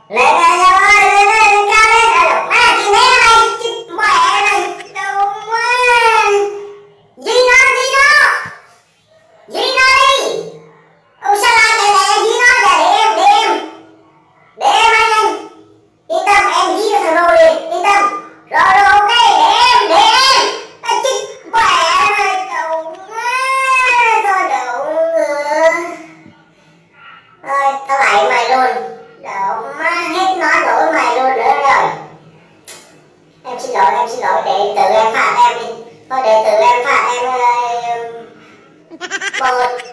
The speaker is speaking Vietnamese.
Lên lên lên lên cao lên. Alo, má chị né mày, chị mẹ mày. Đâu má. Di nó. Di nó đi. Ủa sao lại chạy lẹ di nó ra để em. Để em anh anh. Yên tâm em di cho thằng Rô liền, yên tâm. Rồi ok, để em. À, chị mẹ mày đâu má. Thôi đâu. Thôi tao lại mày luôn. Đâu má hết nói nổi mày luôn nữa rồi. Em xin lỗi để tự em phạt em đi. Thôi để tự em phạt em. Một